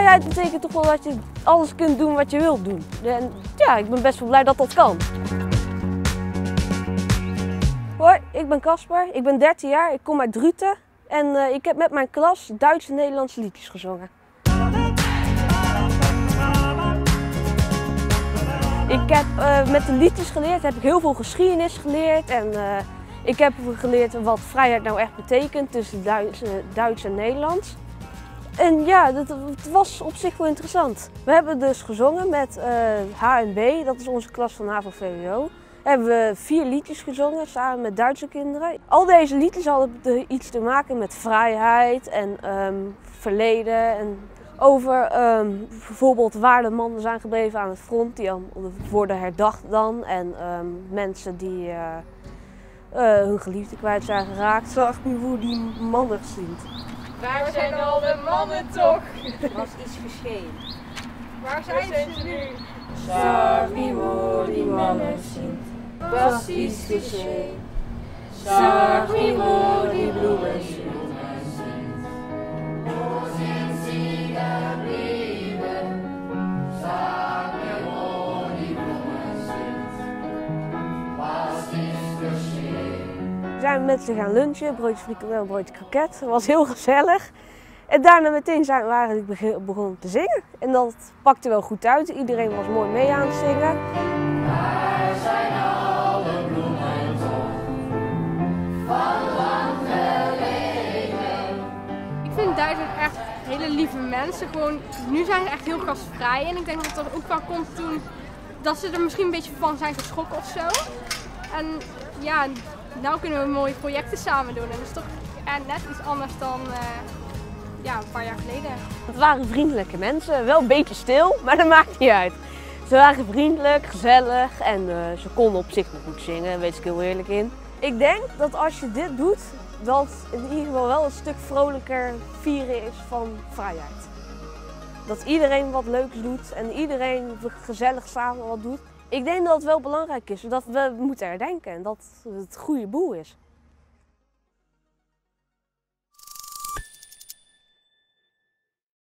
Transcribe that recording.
Vrijheid betekent toch wel dat je alles kunt doen wat je wilt doen. En ja, ik ben best wel blij dat dat kan. Hoi, ik ben Casper, ik ben 13 jaar, ik kom uit Druten en ik heb met mijn klas Duitse en Nederlandse liedjes gezongen. Ik heb met de liedjes geleerd, heb ik heel veel geschiedenis geleerd en ik heb geleerd wat vrijheid nou echt betekent tussen Duits en Nederlands. En ja, het was op zich wel interessant. We hebben dus gezongen met HNB, dat is onze klas van HAVO-VWO. Hebben we 4 liedjes gezongen samen met Duitse kinderen. Al deze liedjes hadden iets te maken met vrijheid en verleden. En over bijvoorbeeld waar de mannen zijn gebleven aan het front, die worden herdacht dan. En mensen die hun geliefde kwijt zijn geraakt. Zag nu hoe die mannen ziet. Waar zijn al de mannen toch? Er was iets geschehen. Waar zijn ze nu? Zag niet hoe die mannen zien. Was iets geschehen. Zag niet hoe die bloemen zien. Wo sind sie geblieben? Sag mir, wo die Blumen sind. Was ist geschehen? We zijn met ze gaan lunchen, broodje frikandel, broodje kroket. Dat was heel gezellig. En daarna meteen waren we begonnen te zingen. En dat pakte wel goed uit. Iedereen was mooi mee aan het zingen. Waar zijn alle bloemen toch? Van lang geleden. Ik vind Duitsers echt hele lieve mensen. Gewoon, nu zijn ze echt heel gastvrij. En ik denk dat dat ook wel komt toen dat ze er misschien een beetje van zijn geschrokken of zo. En ja, nou kunnen we mooie projecten samen doen. En dat is toch net iets anders dan ja, een paar jaar geleden. Het waren vriendelijke mensen, wel een beetje stil, maar dat maakt niet uit. Ze waren vriendelijk, gezellig en ze konden op zich nog goed zingen, daar weet ik heel eerlijk in. Ik denk dat als je dit doet, dat in ieder geval wel een stuk vrolijker vieren is van vrijheid. Dat iedereen wat leuks doet en iedereen gezellig samen wat doet. Ik denk dat het wel belangrijk is, dat we moeten herdenken en dat het goede boel is.